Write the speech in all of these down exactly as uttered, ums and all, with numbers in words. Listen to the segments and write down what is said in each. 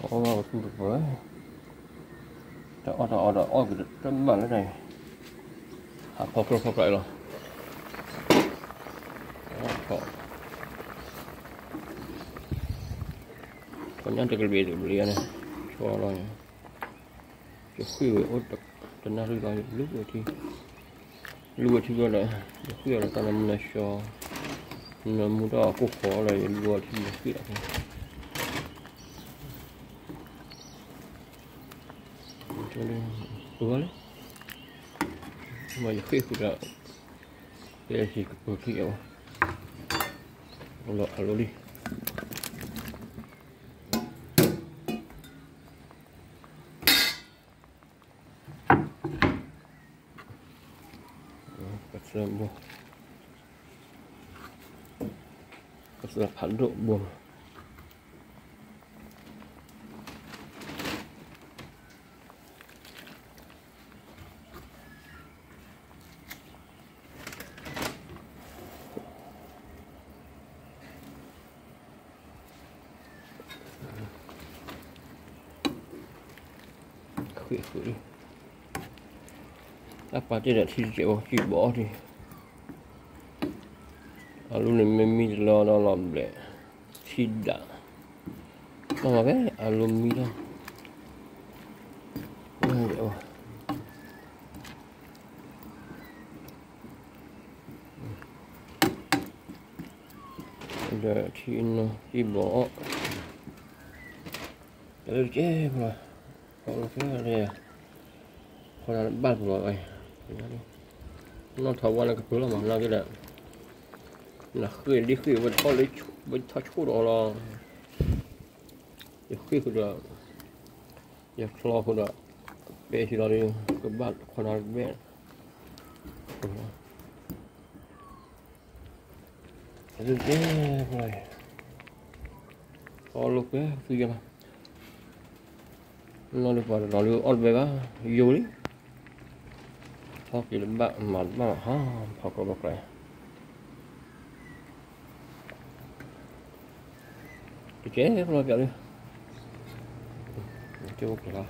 Oh, không được với. Đó, đó, đó, ôi, cái trâm bản thế này. À, phọc rồi, phọc lại rồi. Đó, phọc. Còn nhắn cho cái bìa được bìa này. Cho rồi. Cho khuya rồi, ôi, được. Tên nào rồi, lúc rồi thì. Lúc rồi thì gọi là. Khuya là ta nằm này cho. Nó mua đó, cô khó là lúc rồi thì khuya thôi. Cho nên, ứa đấy. Mà khuya khuya là. Đây là gì cực kỳ kiểu. Lọ alo đi. Cắt ra buông. Cắt ra phản độ buông. Khủy khủy đi. Apa tidak sih chỉ bỏ đi. Alumni memi lo lo lom le. Tidak. Nama cái alumni đó. Ôi dạo. Giờ thì nó chỉ bỏ. Được chứ rồi. Còn cái này. Còn là bắt rồi. Nó thấu qua là cái thứ là mà nó cái là là khơi đi khơi vẫn có lấy vẫn tháo chỗ đó là khơi cái đó giờ lo cái đó bé thì nó đi cái bạn còn là bé được thế rồi có lúc đấy phi mà nó được vào nó được on về đó vô đi sau khi làm bạn mà mà ha họ có bọc này cái chế rồi vậy đi chưa bọc rồi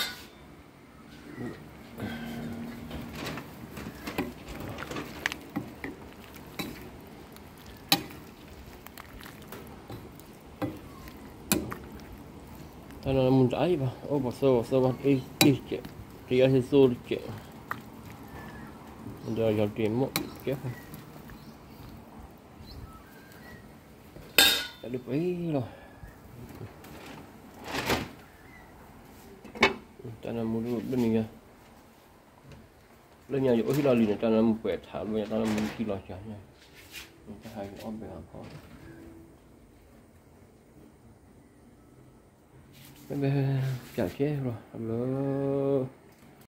ta nó muốn trái mà ô bọc sâu sâu bọc đi đi chế thì anh sẽ đi chế giờ giờ tìm một kéo đã được ấy rồi ta làm một lúc bên này bên nhà chỗ khi lo liền ta làm một quẹt thả bên ta làm một khi lo chả nha ta hay ôm về hàng khó bây giờ chả chết rồi hello